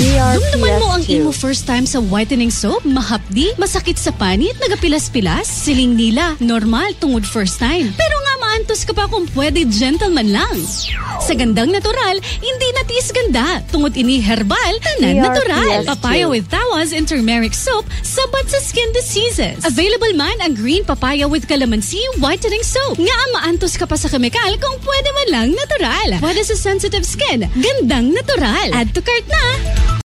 Dumduman mo ang imo first time sa whitening soap, mahapdi, masakit sa panit, nagapilas-pilas, siling nila, normal tungod first time. Pero nga maantos ka pa kung pwede gentleman lang. Sa gandang natural, hindi natis ganda. Tungod ini herbal, tanan natural. Papaya with Tawas and turmeric soap, sabat sa skin diseases. Available man ang green papaya with calamansi whitening soap. Nga maantos ka pa sa kemikal kung pwede man lang natural. Pwede sa sensitive skin, gandang natural. Add to cart na!